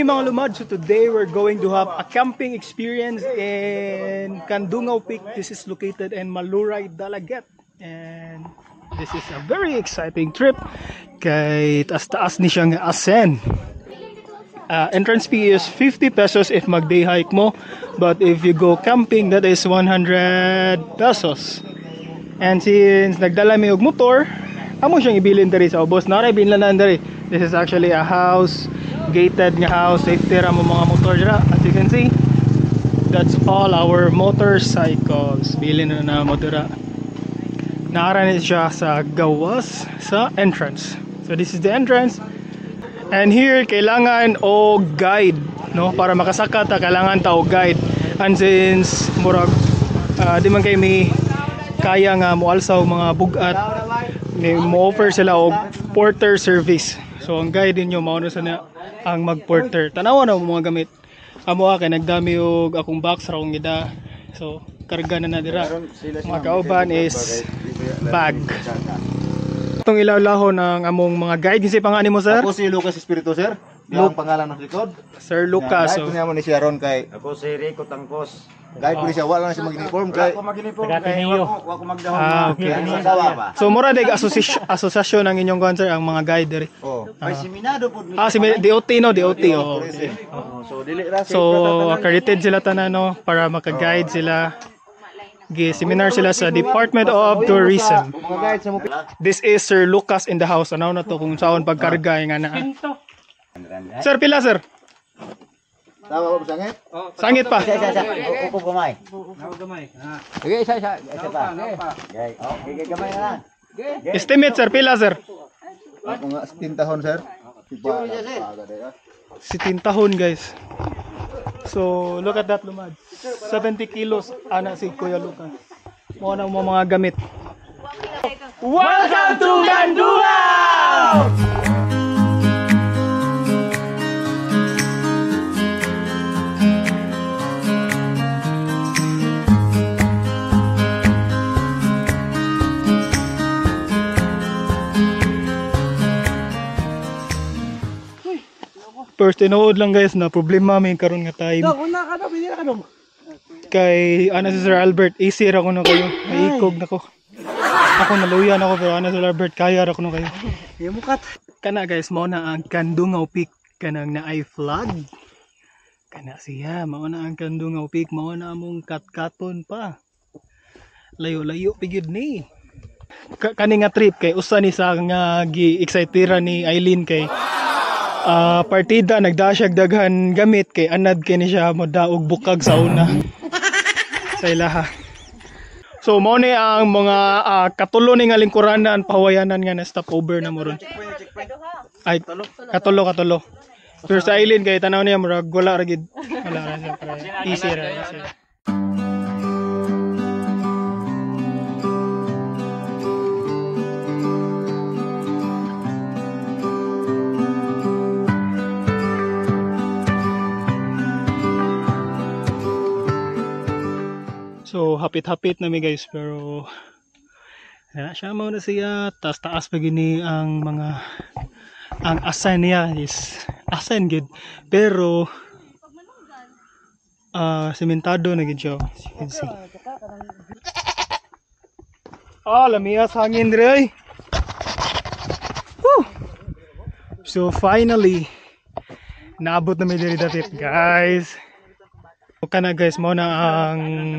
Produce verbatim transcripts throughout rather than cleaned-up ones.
morning mga lumad. So today we're going to have a camping experience in Kandungaw Peak. This is located in Maluray, Dalaget. And this is a very exciting trip. Kay taas-taas ni siyang ascend. Uh, entrance fee is fifty pesos if mag-day hike mo. But if you go camping, that is one hundred pesos. And since nagdala may og motor, amo siyang ibilin dari sa ubos. Naray binlanan dari. This is actually a house, gated nga house, safety ra mo mga motor dira. As you can see, that's all our motorcycles. Bilin na na mo dira. Naara ni siya sa gawas sa entrance. So this is the entrance. And here kailangan o guide, no, para makasaka ta kailangan ta og guide. And since murag uh, di man kay may kaya nga moalsaw mga bugat, may mo-offer sila og porter service. So ang guide ninyo mao na sana ang mag-porter. Tanawa na mo mga gamit. Amo kay nagdami og akong box ra akong gida. So karga na na dira. Mga kauban is bag. Itong ilaw-laho ng among mga guide. Kasi pangani mo, sir? Ako si Lucas Espiritu, sir. Yung pangalan ng likod. Sir Lucas. Guide ko niya mo ni siya ron kay... Ako si Rico Tangkos. Guide ko ni siya. Wala na siya mag-uniform kay... Ako mag-uniform kay wako magdahon. Ah, okay. So, mura dig asosasyon ang inyong concert ang mga guide diri. Oh. May seminado po. Ah, si D O T no, D O T. Oh. So dili ra So, accredited sila tanan no para maka-guide sila. Gi-seminar sila sa Department of Tourism. This is Sir Lucas in the house. Ano na to kung saan pagkarga nga na. Sir, pila sir? Tawa ba sangit? Sangit pa. Isa isa. Upo gamay. Upo gamay. Ha. Sige isa isa. Isa pa. Okay. Oh, sige gamay na lang. Estimate sir, pila sir? Ako nga sixteen tahon, sir. sixteen tahon guys. So look at that lumad. seventy kilos ana si Kuya Lucas. Mo na mo mga gamit. Welcome to Kandungaw! First tinood lang guys na problema may karon nga time. Una ka daw, binira ka daw. Kay ana si Sir Albert, easy ra ko na kayo. Maikog na ko. Ako naluyan ako pero ana Sir Albert kaya ra ko na kayo. Imukat. Kana guys, mao na ang Kandungaw Peak kanang naay flag. Kana siya, mao na ang Kandungaw Peak, mao na among katkaton pa. Layo-layo pigid ni. Kani nga trip kay usa ni sa nga gi-excitera ni Eileen kay Uh, partida nagdasyag daghan gamit kay anad kay ni siya modaog bukag sa una sa ilaha. So mao ni ang mga uh, katulo ni nga lingkuranan pahawayanan nga na stop over na mo ron. Ay katulo katulo. Pero sa Eileen kay tanaw niya murag wala ra gid. Wala ra siya pre. Easy ra easy. So hapit-hapit na mi guys pero na siya mao na siya taas taas pa gini ang mga ang ascent niya is ascent gid pero ah uh, sementado na gid siya. You can see. Ah, lamias hangin dire. Woo! So finally naabot na mi diri datit guys. Kana guys, mo na ang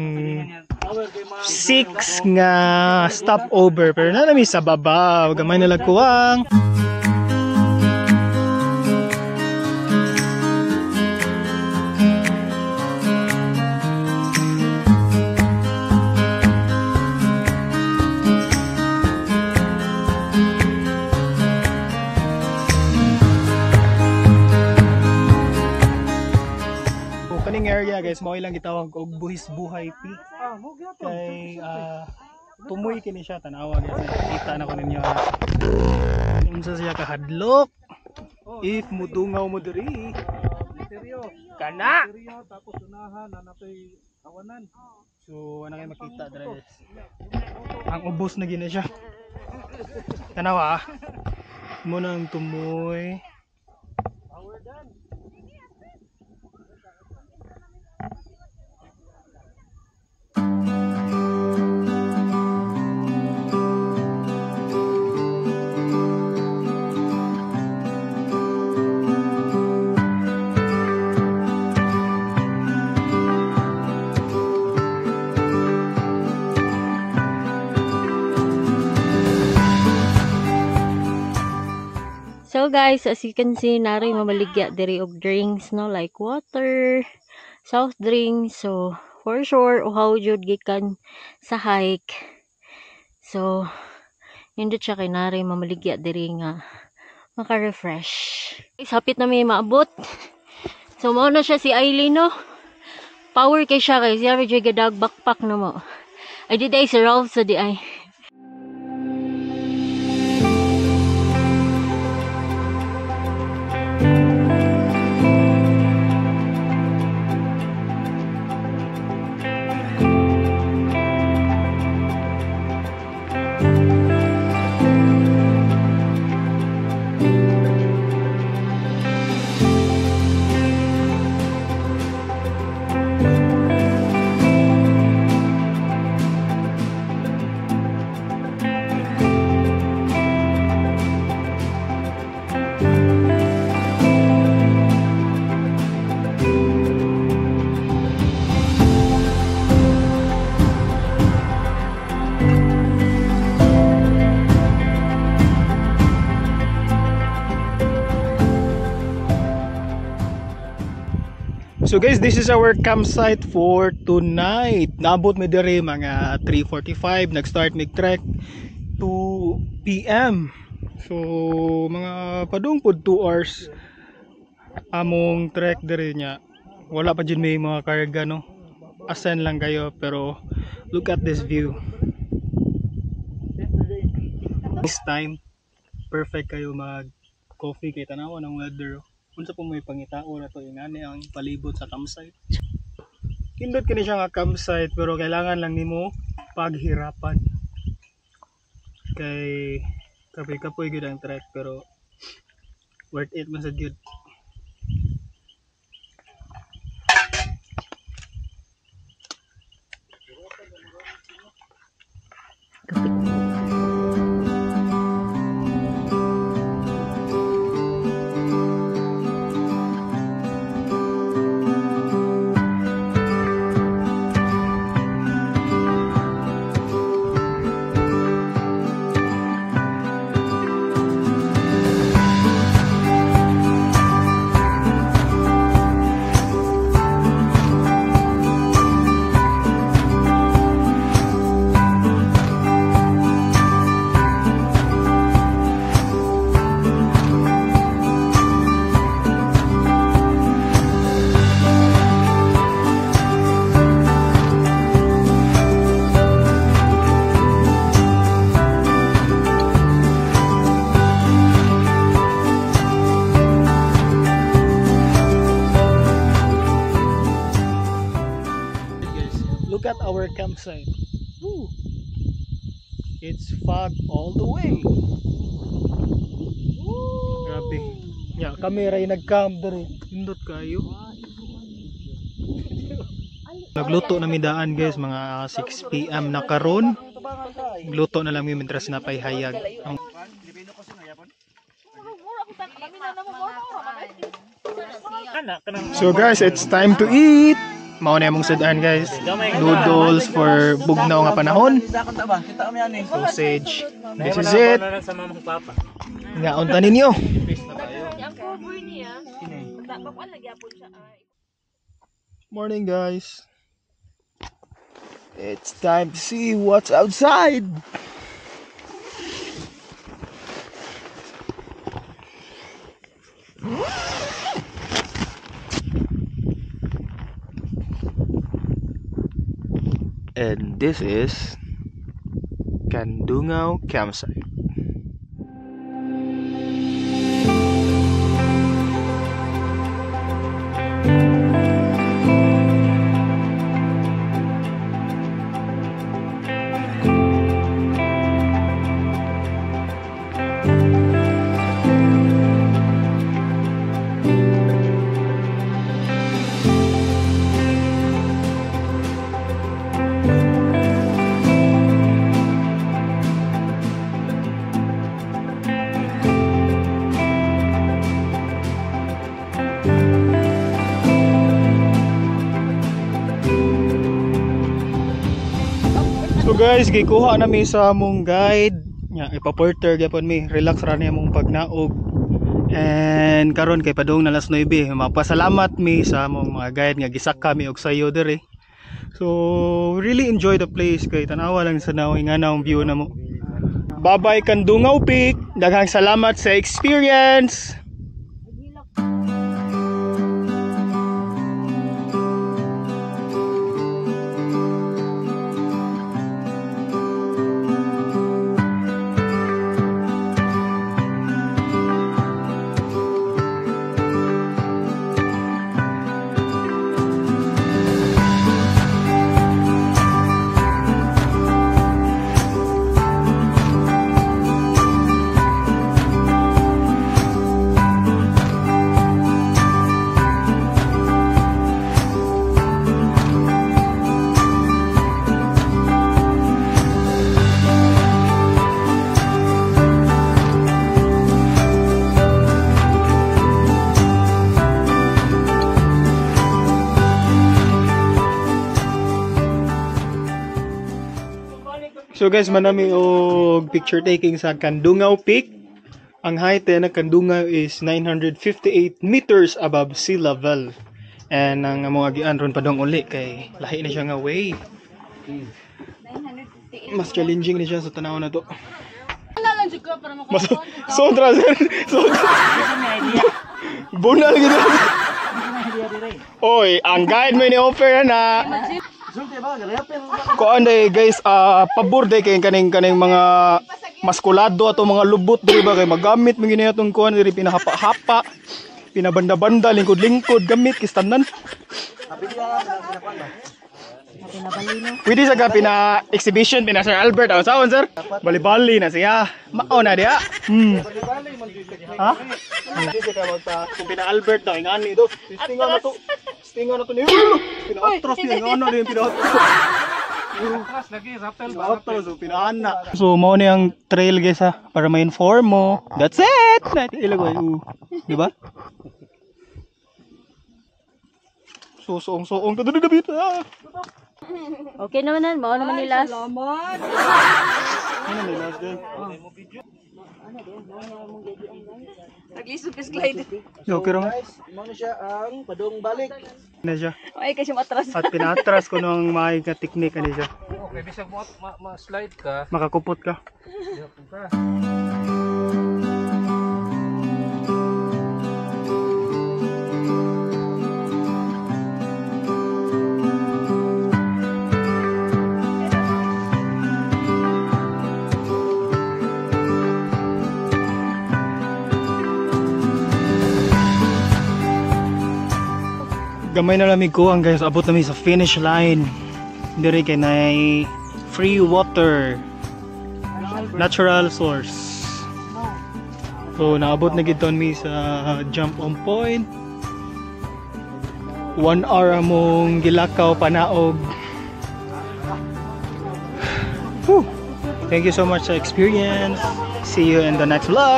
six nga stopover pero na nami sa baba gamay na lagkuwang. Area guys, mao ilang gitawag og Buhis Buhay Peak. Kay uh, tumoy kini siya tanawa guys. Kita na ko ninyo. Unsa siya kahadlok? If mudungaw mo diri. Kana. Tapos unahan na natoy awanan. So ana kay makita dira guys. Ang ubos na gina siya. Tanawa. Mo nang tumoy. So guys, as you can see, nari mamaligya diri og drinks, no, like water, soft drinks. So for sure, uhaw jud gikan sa hike. So hindi siya kay nari mamaligya diri nga maka-refresh. Guys, hapit na may maabot. So mao na siya si Aileen, no. Power kay siya kay siya medyo gadag backpack na mo. Ay di day si Ralph sa di ay. So guys, this is our campsite for tonight. Naabot mi diri mga three forty-five, nag-start mig trek two p m So mga padung pod two hours among trek diri nya. Wala pa jud may mga karga, no. Ascend lang kayo, pero look at this view. This time perfect kayo mag coffee kay tanaw ng weather. Unsa po may pangitao na to ingani ang palibot sa campsite. Kindot kini siya nga campsite, pero kailangan lang nimo paghirapan. Kay kapoy-kapoy gyud ang trek, pero worth it man sad gyud. Look at our campsite. Woo. It's fog all the way. Woo. Grabe. Ya, kami ray nag-camp diri. Indot kayo. Nagluto na midaan guys, mga six p m na karon. Gluto na lang mi mentras napay hayag. Ang So guys, it's time to eat. Mao na among sudan guys. Noodles for bugnaw nga panahon. Sausage. This is it. Nga unta ninyo. Morning guys. It's time to see what's outside. And this is Kandungao Campsite. So guys, gikuha na mi sa among guide. Nya ipa-porter gyapon mi. Relax ra ni among pagnaog. And karon kay padung na alas nuebe, mapasalamat mi sa among mga guide nga gisak kami og sayo dere. So really enjoy the place kay tanawa lang sa naw nga naong view na mo. Bye bye Kandungaw Peak. Daghang salamat sa experience. So guys, manami og picture taking sa Kandungaw Peak. Ang height na Kandungaw is nine hundred fifty-eight meters above sea level. And ang mga agian ron padong uli kay lahi na siya nga way. Mas challenging ni siya sa tanaw na to. Mas sobra sobra. Bunal gid. Oy, ang guide mo ni offer na. Kuan day guys, uh, pabor day kay kaning kaning mga maskulado ato mga lubot diri ba kay magamit mo gini atong kuan diri pinahapa-hapa, pinabanda-banda, lingkod-lingkod gamit kistanan. Pwede sa ka pina exhibition pina Sir Albert ang saon sir? Bali-bali na siya. Mao na dia. Hmm. Ha? Pwede sa ka magpa kung pina Albert daw ingani do. Tingaw na to. Tingaw na to ni. Pina-atras ni ngano din pina-atras. Atras lagi rappel ba? Atras so pinaana. So mao ni ang trail guys ha para ma-inform mo. That's it. Ilagay u. Di ba? So soong-soong to dito. Okay naman nan, mao naman nila. Salamat. Ano nila din? Naglisod ka slide. Okay ra. Mo na siya ang padung balik. Na siya. Ay kasi matras. At pinatras ko nung may ka technique ani siya. Okay, bisag mo ma-slide ka. Makakupot ka. Gamay na lamig ko ang guys, abot namin sa finish line. Diri kay nay free water, natural source. So naabot na gid ton mi sa jump on point. One hour among gilakaw panaog. Whew. Thank you so much sa experience. See you in the next vlog.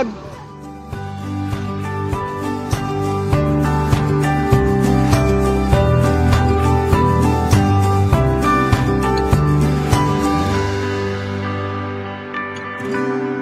Thank you.